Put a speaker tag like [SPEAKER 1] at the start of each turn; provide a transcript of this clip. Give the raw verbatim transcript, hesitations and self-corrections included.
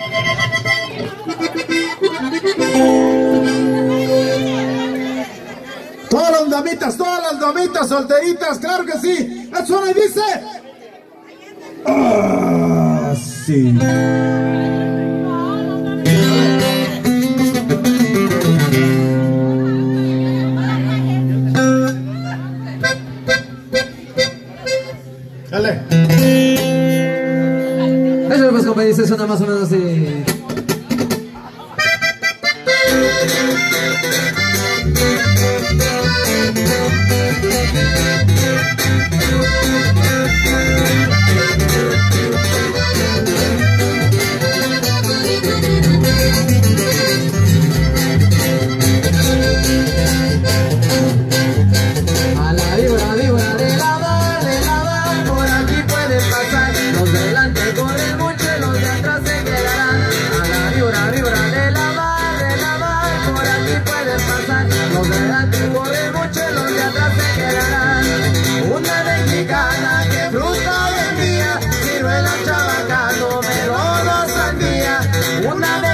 [SPEAKER 1] Todas las damitas, todas las damitas solteritas, claro que sí. Eso le dice. Ah, sí. Dale.
[SPEAKER 2] Eso pues como dice, suena más o menos así. A la víbora, víbora de la bar, de la bar, por aquí pueden pasar. Los de delante corren mucho y los de atrás se quedarán. A la víbora, víbora de la bar, de la bar, por aquí pueden pasar. Los de delante corren mucho y los de atrás se quedarán. Una mexicana que fruta vendía, ciruela chabacano, melón o sandía. Una